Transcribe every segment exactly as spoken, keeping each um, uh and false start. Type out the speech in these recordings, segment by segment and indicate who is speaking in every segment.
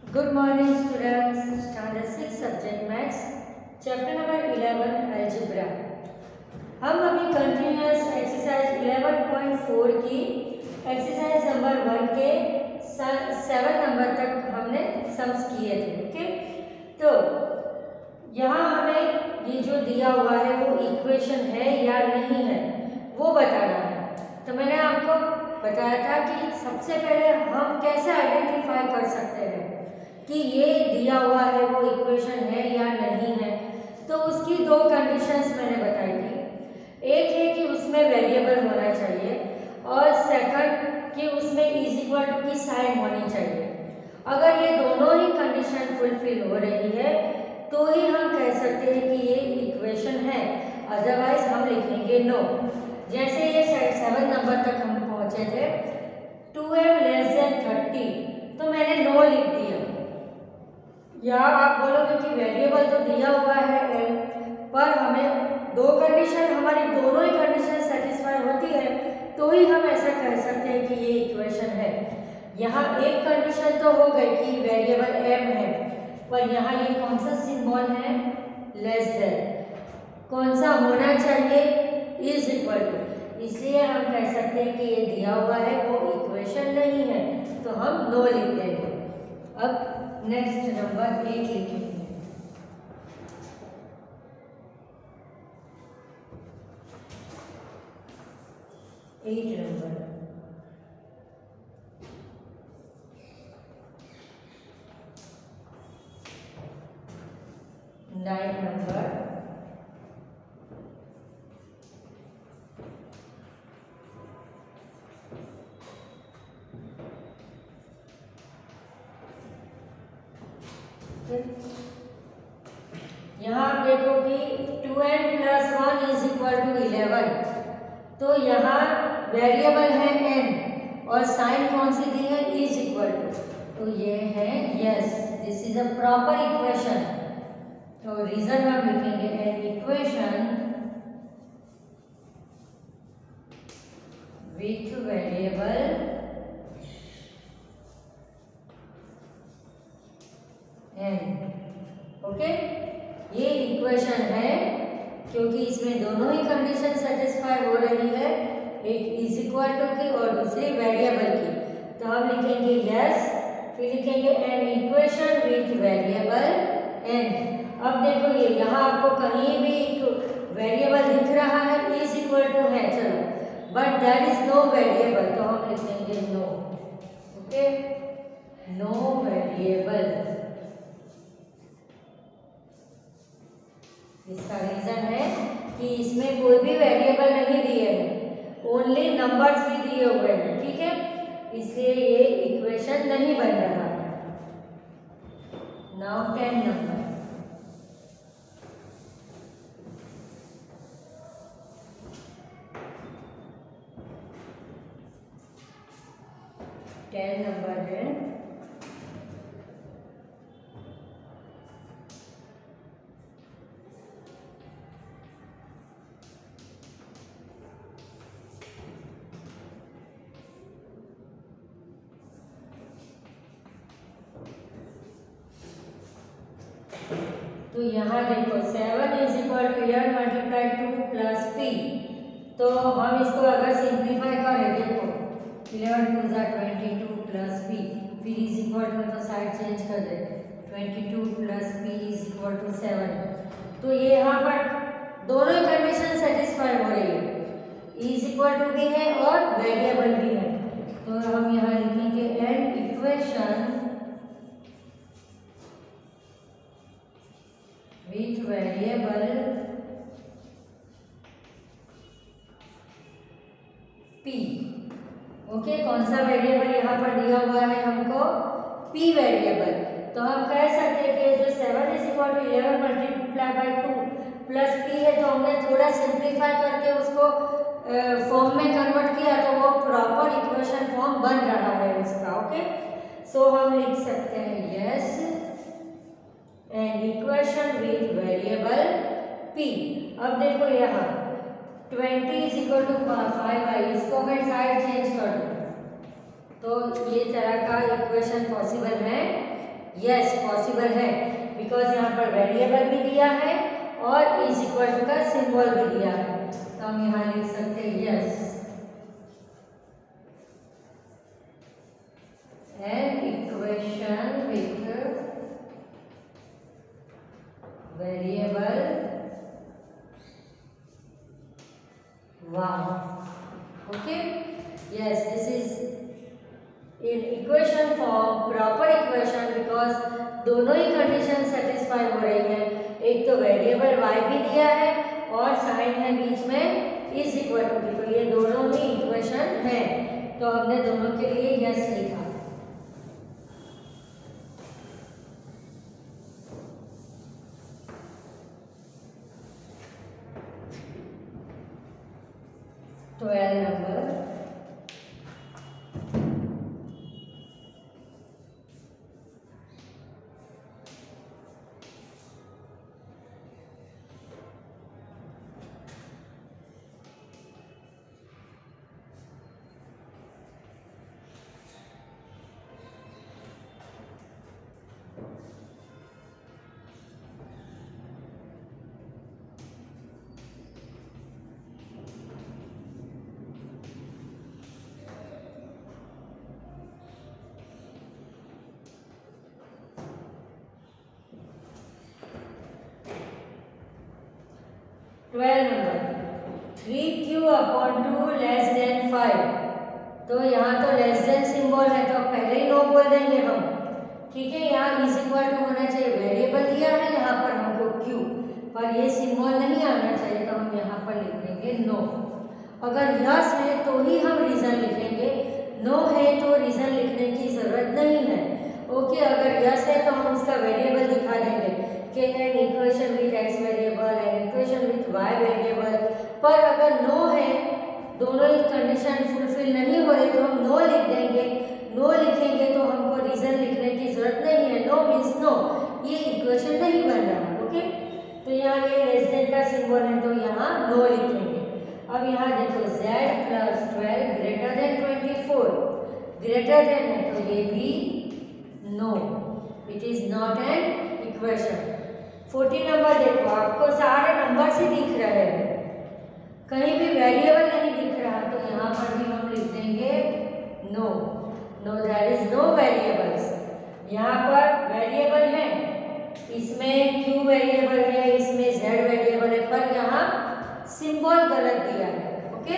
Speaker 1: Good morning students, standard six subject maths, chapter number eleven algebra। हम अभी continuous exercise eleven point four की exercise number one के seven number तक हमने sums किए थे। ओके, तो यहाँ हमें ये जो दिया हुआ है वो इक्वेशन है या नहीं है वो बताना है। तो मैंने आपको बताया था कि सबसे पहले हम कैसे आइडेंटिफाई कर सकते हैं कि ये दिया हुआ है वो इक्वेशन है या नहीं है। तो उसकी दो कंडीशंस मैंने बताई थी। एक है कि उसमें वेरिएबल होना चाहिए और सेकंड कि उसमें इज इक्वल टू की साइन होनी चाहिए। अगर ये दोनों ही कंडीशन फुलफिल हो रही है तो ही हम कह सकते हैं कि ये इक्वेशन है, अदरवाइज हम लिखेंगे नो। जैसे ये सेवन नंबर तक हम पहुंचे थे, two m less than thirty, तो मैंने नो लिख दिया। या आप बोलोगे कि वेरिएबल तो दिया हुआ है एम, पर हमें दो कंडीशन, हमारी दोनों ही कंडीशन सेटिस्फाई होती है तो ही हम ऐसा कह सकते हैं कि ये इक्वेशन है। यहाँ एक कंडीशन तो हो गई कि वेरिएबल एम है, पर यहाँ ये कौन सा सिंबल है, लेस देन। कौन सा होना चाहिए, इज इक्वल टू। इसलिए हम कह सकते हैं कि ये दिया हुआ है वो इक्वेशन नहीं है, तो हम नो लिख देंगे। अब नेक्स्ट नंबर एट लिखेंगे। एट नंबर नाइन नंबर यहाँ आप देखो कि two n plus one is equal to eleven, तो यहाँ वेरिएबल है एन और साइन कौन सी दी है, इज इक्वल टू, तो ये है yes, this is a proper equation. तो रीजन हम लिखेंगे an equation with variable n. Okay, ये इक्वेशन है क्योंकि इसमें दोनों ही कंडीशन सेटिस्फाई हो रही है, एक इज इक्वल टू की और दूसरी वेरिएबल की। तो हम लिखेंगे यस, फिर लिखेंगे an equation with variable n. अब देखो ये यहाँ आपको कहीं भी वेरिएबल दिख रहा है, इज इक्वल टू है, चलो, but that is no variable, तो हम लिखेंगे नो। Okay, no variable. इसका रीजन है कि इसमें कोई भी वेरिएबल नहीं दिए हैं, ओनली नंबर्स भी दिए हुए हैं, ठीक है, इसलिए ये इक्वेशन नहीं बन रहा है। Now ten number ten number है तो यहाँ देखो seven is equal to eleven multiply two plus p. तो हम इसको अगर सिंप्लीफाई करें, देखो इलेवन टू ज़ा ट्वेंटी टू प्लस पी, फिर इज इक्वल टू तो साइड चेंज कर दे, twenty two plus p is equal to seven. तो ये यहाँ पर दोनों ही कंडीशन सेटिस्फाई हो रही है, इज इक्वल टू भी है और वेरिएबल भी है। तो हम यहाँ लिखेंगे an equation with variable p। Okay, कौन सा वेरिएबल यहाँ पर दिया हुआ है हमको, p वेरिएबल। तो हम कह सकते हैं कि जो seven is equal to eleven multiply by two plus p है, तो हमने थोड़ा सिंप्लीफाई करके उसको फॉर्म में कन्वर्ट किया तो वो प्रॉपर इक्वेशन फॉर्म बन रहा है उसका। ओके, सो हम लिख सकते हैं yes an equation with variable p। अब देखो यहाँ twenty is equal to five I, इसको मैं साइड चेंज कर दूँ तो ये तरह का इक्वेशन पॉसिबल है यस पॉसिबल है, बिकॉज यहाँ पर वेरिएबल भी दिया है और इज इक्वल टू का सिंबल भी दिया है, तो हम यहाँ लिख सकते हैं yes an equation with variable one. Okay, yes, this is in equation form, proper equation, because दोनों ही कंडीशन सेटिस्फाई हो रही है. एक तो वेरिएबल y भी दिया है और साइन है बीच में इज इक्वल टू की, तो ये दोनों ही इक्वेशन है, तो हमने दोनों के लिए यस लिखा. Twelve number twelve number three q upon two less than five. तो यहाँ तो लेस देन सिंबल है, तो पहले ही नो बोल देंगे हम. ठीक है, यहाँ इज इक्वल टू होना चाहिए, वेरिएबल दिया है यहाँ पर हमको क्यू, पर ये सिंबल नहीं आना चाहिए, तो हम यहाँ पर लिख देंगे नो. अगर यस है तो ही हम रीजन लिखेंगे, नो है तो रीजन लिखने की जरूरत नहीं है. ओके, अगर यस है तो हम उसका वेरिएबल दिखा देंगे कि an equation with x variable, an equation with y variable. पर अगर नो है, दोनों ही कंडीशन फुलफिल नहीं हो रही, तो हम नो लिख देंगे. नो लिखेंगे तो हमको रीजन लिखने की जरूरत नहीं है. नो मीन्स नो, ये इक्वेशन नहीं बन रहा. ओके, तो यहाँ ये लेस देन का सिंबल है, तो यहाँ नो लिखेंगे. अब यहाँ देखो z plus twelve greater than twenty four, greater than है तो ये भी no, it is not an equation. Fourteen number देखो, आपको सारे नंबर से दिख रहे हैं, कहीं भी वेरिएबल नहीं दिख रहा, तो यहाँ पर भी हम लिख देंगे no. No, there is no variables. यहाँ पर वेरिएबल है, इसमें q वेरिएबल है, इसमें z वेरिएबल है, पर यहाँ सिंबल गलत दिया है. ओके,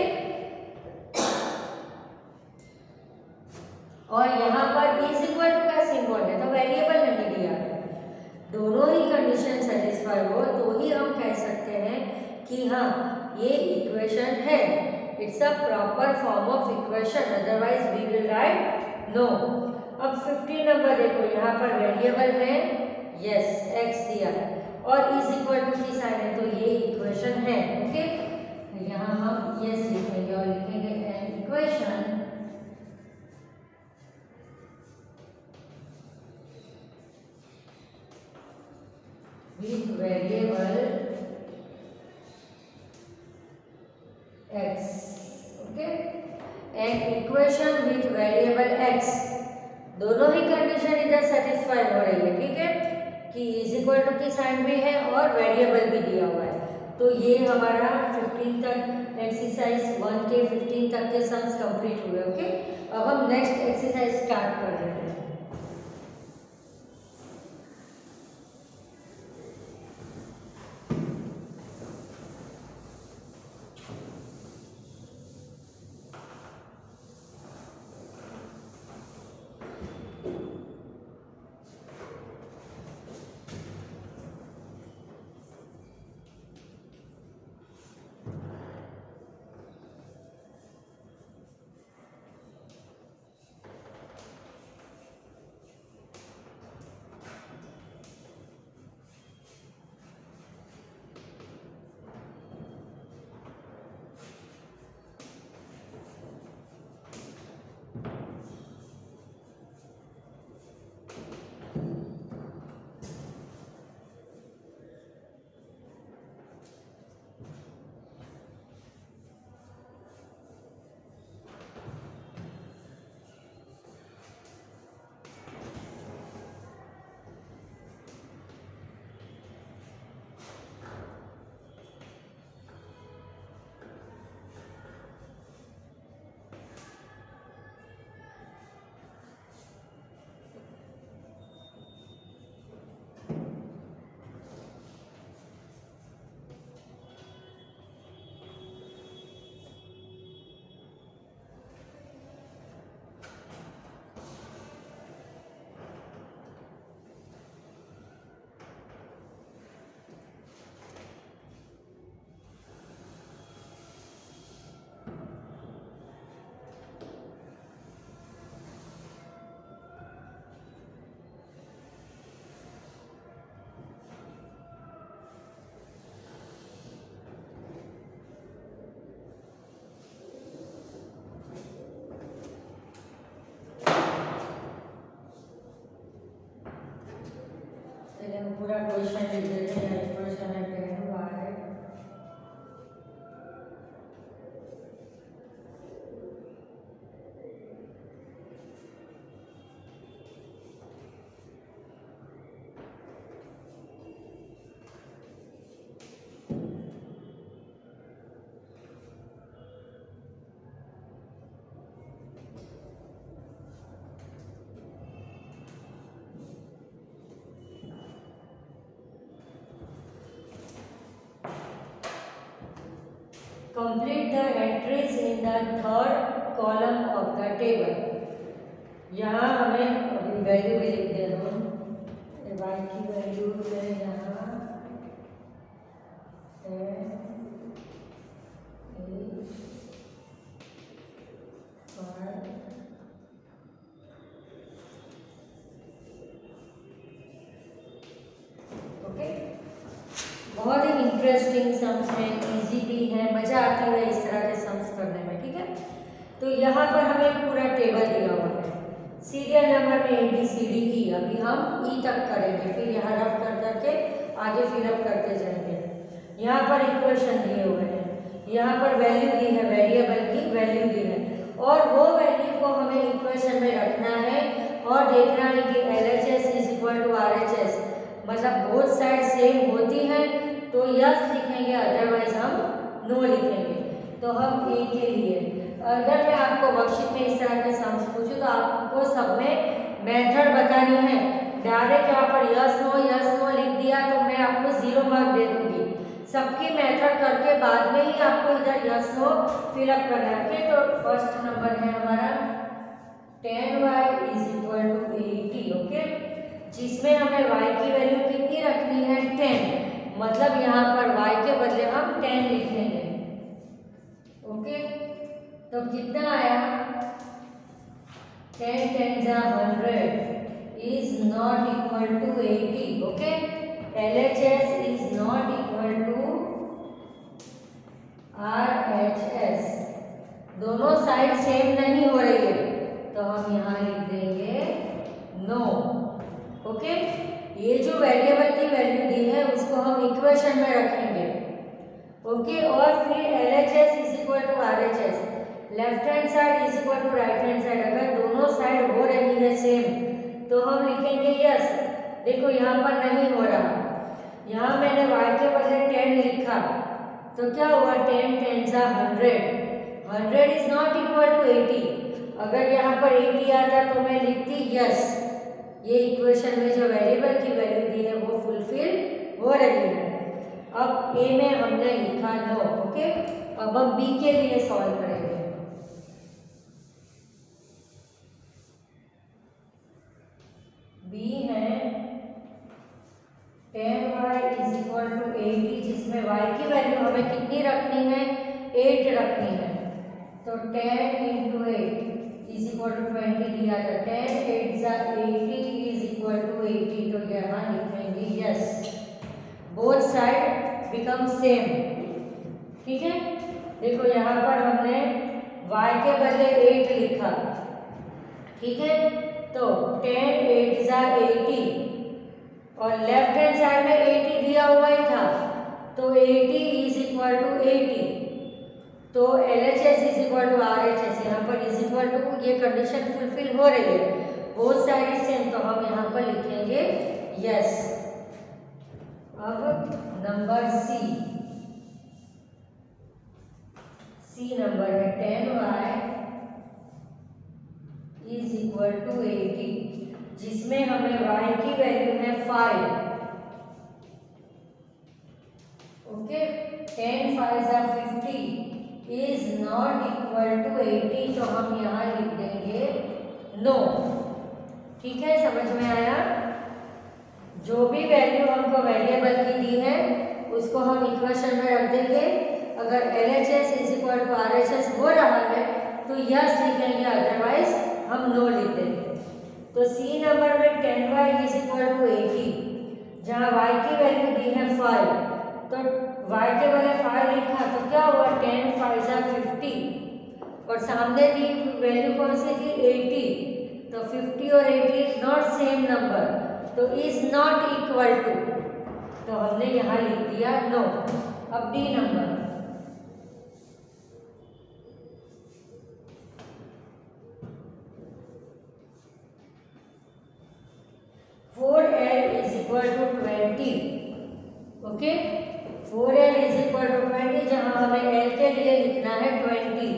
Speaker 1: और यहाँ पर इज इक्वल टू का सिंबल है, तो वेरिएबल नहीं दिया है. दोनों ही कंडीशन सेटिस्फाई हो तो ही हम कह सकते हैं कि हाँ ये इक्वेशन है. It's a proper form of equation, otherwise we will write no. अब फिफ्टीन नंबर देखो, यहाँ पर वेरिएबल है यस एक्स दिया है और इज इक्वल टू की साइन है, तो ये इक्वेशन है. ओके, यहाँ हम यस लिखेंगे और लिखेंगे an equation with variable x. Okay, an equation with variable x. दोनों ही कंडीशन इधर सेटिस्फाई हो रही है. ठीक है, कि इज इक्वल टू की साइन भी है और वेरिएबल भी दिया हुआ है. तो ये हमारा फिफ्टीन तक एक्सरसाइज वन के फिफ्टीन तक के सम्स कंप्लीट हुए. ओके, अब हम नेक्स्ट एक्सरसाइज स्टार्ट कर रहे हैं. पूरा क्वेश्चन लिख देते हैं। क्वेश्चन है ten y complete the entries in the third column of the table। यहाँ हमें अभी वैल्यू भी लिख दे रहा हूँ। वाई की वैल्यू है यहाँ ओके। बहुत ही इंटरेस्टिंग सम्स हैं, इजी भी है, मज़ा आती है इस तरह के सम्स करने में। ठीक है, तो यहाँ पर हमें पूरा टेबल दिया हुआ है। सीरियल नंबर में A B C D E, अभी हम ई तक करेंगे, फिर यहाँ रफ कर करके आगे फिलअप करते जाएंगे। यहाँ पर इक्वेशन दिए हुए हैं, यहाँ पर वैल्यू दी है, वेरिएबल की वैल्यू दी है, और वो वैल्यू को हमें इक्वेशन में रखना है और देखना है कि L H S is equal to R H S, मतलब बोथ साइड सेम होती है तो यस लिखेंगे, अदरवाइज हम नो लिखेंगे। तो हम ए के लिए, अगर मैं आपको वर्कशीट में इस तरह के सम्स पूछूं तो आपको सब में मेथड बतानी है। डायरेक्ट यहाँ पर यस नो यस नो लिख दिया तो मैं आपको जीरो मार्क दे दूंगी। सबकी मेथड करके बाद में ही आपको इधर यस नो फिलअप करना है। तो फर्स्ट नंबर है हमारा ten y is equal to eighty, okay, जिसमें हमें y की वैल्यू कितनी रखनी है, टेन, मतलब यहाँ पर y के बदले हम टेन लिखेंगे। ओके, तो कितना आया, टेन टेन जा hundred is not equal to eighty. Okay, L H S is not equal to R H S, दोनों साइड सेम नहीं हो रही है तो हम यहाँ लिख देंगे नो। ओके, ये जो वेरिएबल की वैल्यू दी है उसको हम इक्वेशन में रखेंगे। ओके, और फिर L H S is equal to R H S, left hand side is equal to right hand side, अगर दोनों साइड हो रही है सेम तो हम लिखेंगे यस। देखो यहाँ पर नहीं हो रहा, यहाँ मैंने y के बदले टेन लिखा तो क्या हुआ, टेन टेन जा hundred, hundred is not equal to eighty. अगर यहाँ पर एटी आता तो मैं लिखती यस। ये इक्वेशन में जो वेरिएबल की वैल्यू दी है वो फुलफिल हो रही है। अब ए में हमने लिखा नो। ओके, अब हम बी के लिए सॉल्व करेंगे। बी है ten y is equal to eighty, जिसमें y की वैल्यू हमें कितनी रखनी है, एट रखनी है। तो ten into eight is equal to twenty दिया था, टेन एट जा eighty is equal to eighty, तो यहाँ लिखेंगे yes, both side become same. ठीक है, देखो यहाँ पर हमने y के बदले एट लिखा। ठीक है, तो टेन एट जा एटी और लेफ्ट हैंड साइड में एटी दिया हुआ ही था तो AT is equal to eighty, तो L H S is equal to R H S, यहाँ पर इज इक्वल टू, ये कंडीशन फुलफिल हो रही है, बोथ साइड सेम, तो हम यहाँ पर लिखेंगे यस। अब नंबर सी, सी नंबर है ten y is equal to eighty, जिसमें हमें y की वैल्यू है फाइव। ओके, टेन फाइव जा fifty is not equal to eighty, तो हम यहाँ लिख देंगे नो। ठीक है, समझ में आया। जो भी वैल्यू हमको वेरिएबल की दी है उसको हम इक्वेशन में रख देंगे। अगर L H S is equal to R H S हो रहा है तो यस लिखेंगे, अदरवाइज हम नो लिख देंगे। तो सी नंबर में ten y is equal to eighty, जहाँ y की वैल्यू दी है फाइव, तो y के बदले फाइव लिखा तो क्या हुआ, टेन फाइव जा फिफ्टी, और सामने दी वैल्यू कौन सी थी, एटी, तो फिफ्टी और eighty is not same number, तो तो इज नॉट इक्वल टू, तो हमने यहाँ लिख दिया नो। अब D number, four L is equal to twenty. Okay, four L is equal to twenty, जहां हमें एल के लिए लिखना है twenty.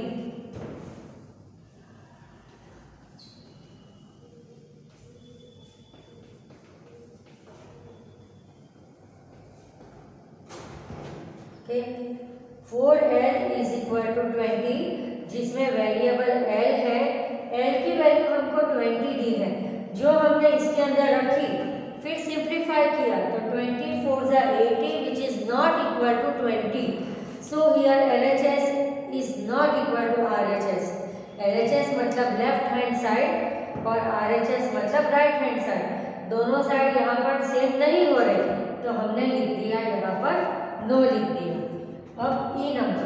Speaker 1: Okay, four L is equal to twenty, जिसमें वेरिएबल एल है, एल की वैल्यू हमको ट्वेंटी दी है, जो हमने इसके अंदर रखी, फिर सिंप्लीफाई किया तो ट्वेंटी फोर जा eighty which is not equal to twenty. So here L H S is not equal to R H S. एल एच एस मतलब लेफ्ट हैंड साइड और आर एच एस मतलब राइट हैंड साइड, दोनों side यहाँ पर same नहीं हो रहे, तो हमने लिख दिया यहाँ पर नो लिख दिया। अब ई नंबर,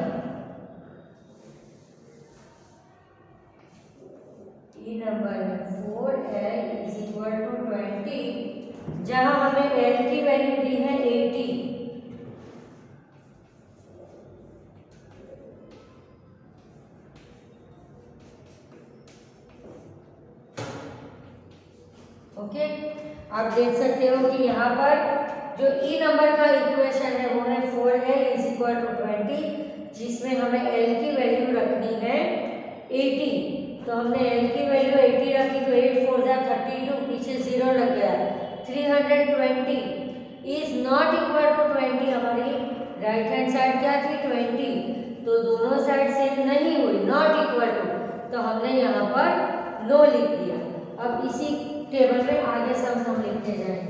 Speaker 1: ई नंबर है four L is equal to twenty, जहां हमें एल की वैल्यू दी है एटी। ओके, आप देख सकते हो कि यहाँ पर जो ई नंबर का इक्वेशन है वो है four L is equal to twenty, जिसमें हमें एल की वैल्यू रखनी है एटी। तो हमने एल की वैल्यू एटी रखी, तो एट फोर जा थर्टी टू, पीछे जीरो लग गया, three hundred twenty is not equal to twenty. हमारी राइट हैंड साइड क्या थी ट्वेंटी, तो दोनों साइड सेम नहीं हुई, नॉट इक्वल टू, तो हमने यहाँ पर नो लिख दिया। अब इसी टेबल में आगे सब हम लिखते जाएंगे।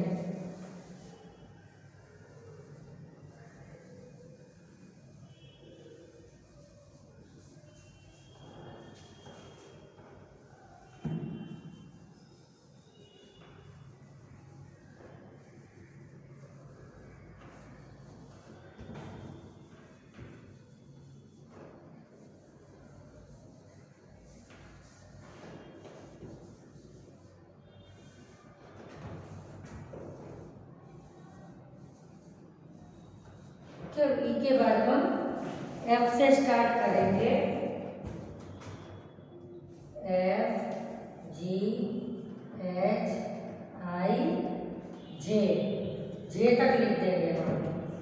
Speaker 1: तो ई के बाद हम एफ से स्टार्ट करेंगे, एफ जी एच आई जे, जे तक लिख देंगे हम।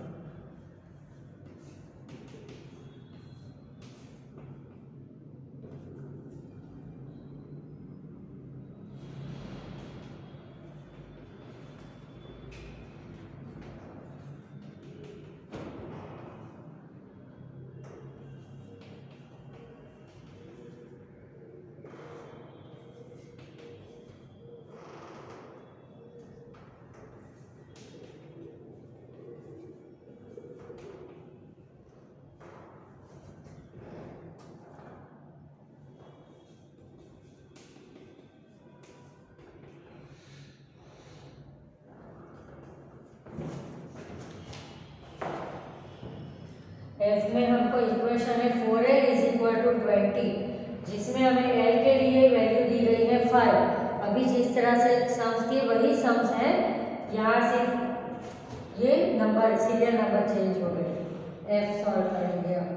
Speaker 1: एफ में हमको इक्वेशन है four L is equal to twenty, जिसमें हमें एल के लिए वैल्यू दी गई है फाइव। अभी जिस तरह से सम्स के वही सम्स हैं, यहाँ सिर्फ ये नंबर सीरियल नंबर चेंज हो गए। एफ सॉल्व करेंगे आप।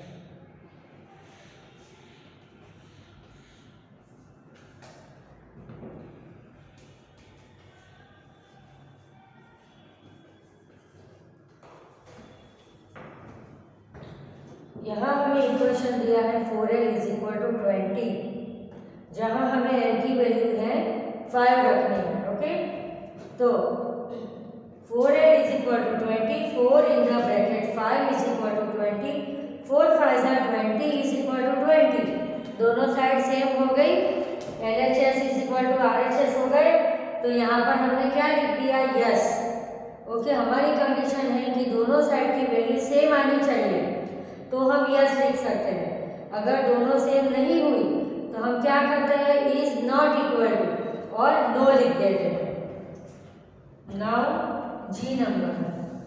Speaker 1: यहाँ हमें इक्वेशन दिया है four L is equal to twenty, जहाँ हमें एल की वैल्यू है फाइव रखनी है। ओके, तो four L is equal to twenty, four in the bracket five is equal to twenty, four five जा twenty is equal to twenty, दोनों side same हो गई, L H S is equal to R H S हो गए। तो यहाँ पर हमने क्या लिख दिया, यस। ओके, हमारी कंडीशन है कि दोनों साइड की वैल्यू सेम आनी चाहिए, तो हम यस लिख सकते हैं। अगर दोनों सेम नहीं हुई तो हम क्या करते हैं, इज नॉट इक्वल टू और नो लिख देते हैं। Now G number,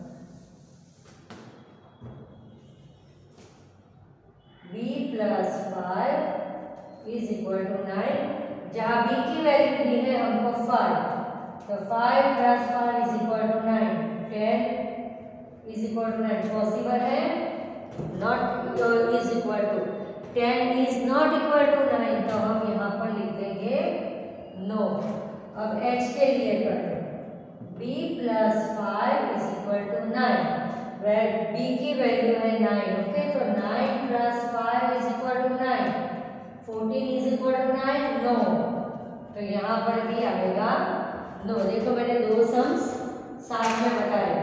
Speaker 1: B plus five is equal to nine, जहां बी की वैल्यू दी है हमको फाइव, तो five plus five is equal to nine, ten is equal to nine possible है? Not is equal to, ten is not equal to nine, तो हम यहाँ पर लिख देंगे नो। अब h के लिए करें, b plus five is equal to nine, where b की वैल्यू है नाइन, ओके, तो nine plus five is equal to nine, fourteen is equal to nine, no, तो यहाँ पर भी आएगा नो। देखो मैंने दो सम्स साथ में बताए,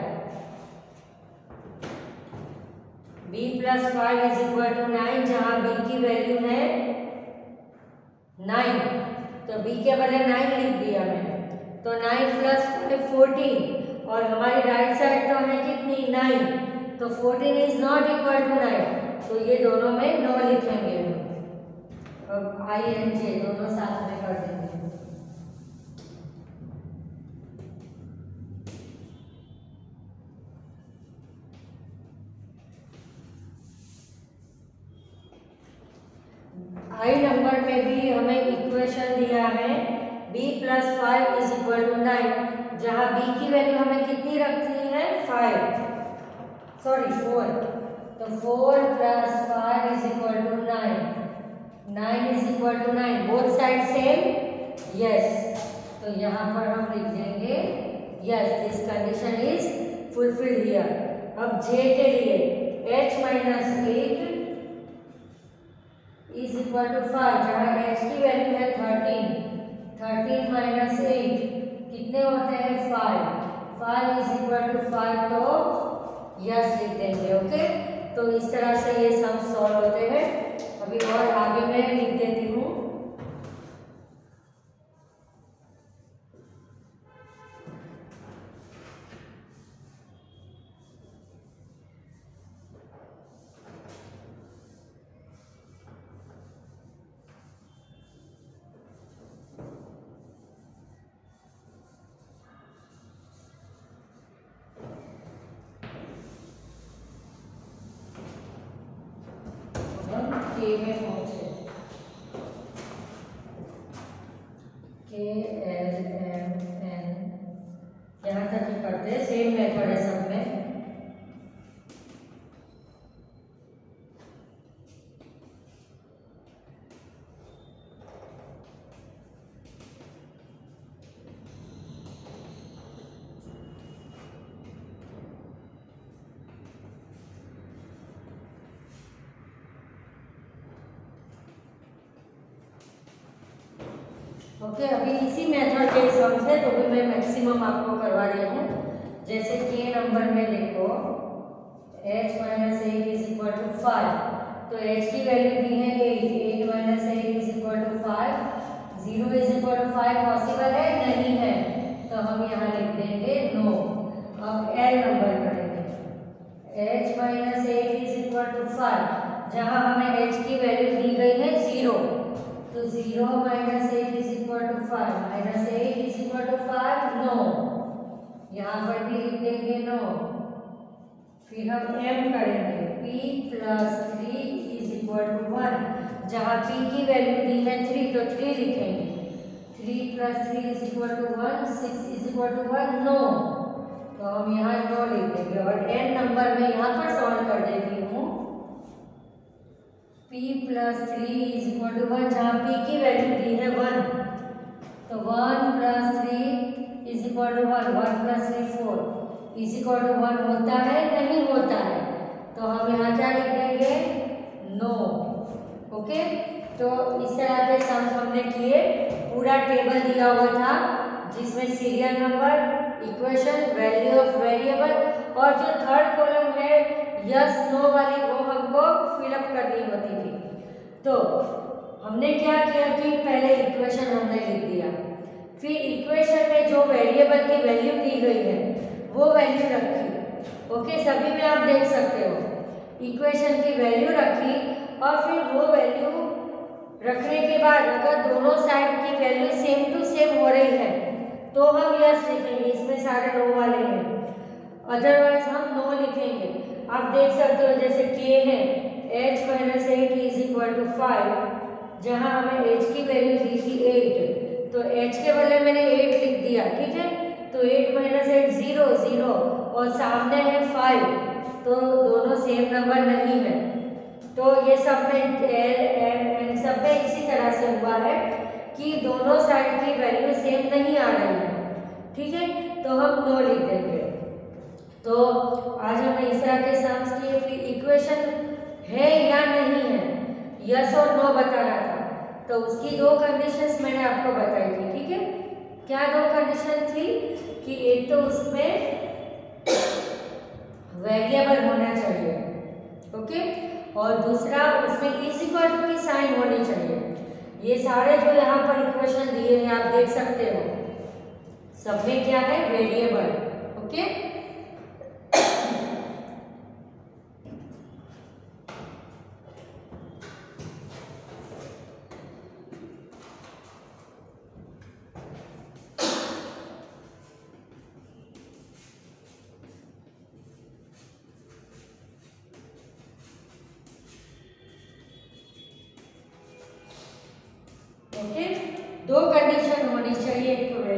Speaker 1: b plus five is equal to nine, जहाँ b की वैल्यू है नाइन, तो b के बदले नाइन लिख दिया मैंने, तो नाइन प्लस फाइव फोर्टीन, और हमारी राइट साइड तो है कितनी नाइन, तो fourteen is not equal to nine, तो ये दोनों में नो लिखेंगे। अब आई एन जे दोनों साथ में कर देंगे। आई नंबर में भी हमें इक्वेशन दिया है b plus five is equal to nine, जहाँ b की वैल्यू हमें कितनी रखनी है फाइव, सॉरी फोर, तो four plus five is equal to nine, nine is equal to nine, both side same, yes, तो यहाँ पर हम लिख देंगे yes this condition is fulfilled here. अब j के लिए h minus eight is equal to five, जहाँ h की वैल्यू है थर्टीन, थर्टीन माइनस एट कितने होते हैं five, five is equal to five, तो यस लिख देंगे, ओके। तो इस तरह से ये सम सॉल्व होते हैं। अभी और आगे मैं लिख देती हूँ, के में पहुंचे, के एल एम एन, यहाँ तक ही करते हैं, सेम मेथड है सब में। ओके okay, अभी इसी मेथड के सम से तो भी मैं मैक्सिमम आपको करवा रही हूँ। जैसे के नंबर में देखो h minus eight is equal to five, तो h की वैल्यू दी है eight, eight minus eight is equal to five, zero is equal to five possible है? नहीं है, तो हम यहाँ लिख देंगे नो। अब l नंबर करेंगे, h minus eight is equal to five, जहाँ हमें h की वैल्यू दी गई है जीरो, तो zero minus eight is equal to five, minus eight is equal to five, no, यहाँ पर भी लिख देंगे नो। फिर हम m करेंगे, p plus three is equal to one, जहाँ p की वैल्यू दी है थ्री, तो थ्री लिखेंगे, three plus three is equal to one, six is equal to one, no, तो हम यहाँ नो लिख देंगे। और n नंबर में यहाँ पर सॉल्व कर देती हूँ, p plus three is equal to one, जहाँ p की वैल्यू दी है वन, तो one plus three is equal to one, one plus three four is equal to one होता है? नहीं होता है, तो हम यहाँ क्या लिख देंगे नो। ओके, तो इस तरह के सम हमने किए, पूरा टेबल दिया हुआ था जिसमें serial number, equation, value of variable, और जो थर्ड कॉलम है यस नो वाली, वो हमको फिलअप करनी होती थी। तो हमने क्या किया कि पहले इक्वेशन हमने लिख दिया, फिर इक्वेशन में जो वेरिएबल की वैल्यू दी गई है वो वैल्यू रखी। ओके, सभी में आप देख सकते हो, इक्वेशन की वैल्यू रखी, और फिर वो वैल्यू रखने के बाद अगर दोनों साइड की वैल्यू सेम टू सेम हो रही है तो हम यस लिखेंगे, इसमें सारे नो वाले हैं, अदरवाइज हम नो लिखेंगे। आप देख सकते हो जैसे के है h minus eight is equal to five, जहाँ हमें h की वैल्यू दी थी एट, तो h के बदले मैंने एट लिख दिया, ठीक है। Eight minus eight zero zero और सामने है फाइव, तो दोनों सेम नंबर नहीं है। तो ये सब में एल एम एन सब में इसी तरह से हुआ है कि दोनों साइड की वैल्यू सेम नहीं आ रही है, ठीक है, तो हम नो लिख देंगे। तो आज हमने इस तरह के सम्स किए। फिर इक्वेशन है या नहीं है, यस और नो बताना था, तो उसकी दो कंडीशंस मैंने आपको बताई थी, ठीक है। क्या दो कंडीशन थी कि एक तो उसमें वेरिएबल होना चाहिए, ओके, और दूसरा उसमें इज इक्वल टू की साइन होनी चाहिए। ये सारे जो यहाँ पर इक्वेशन दिए हैं आप देख सकते हो, सब में क्या है, वेरिएबल, ओके। ओके, दो कंडीशन होनी चाहिए, एक तो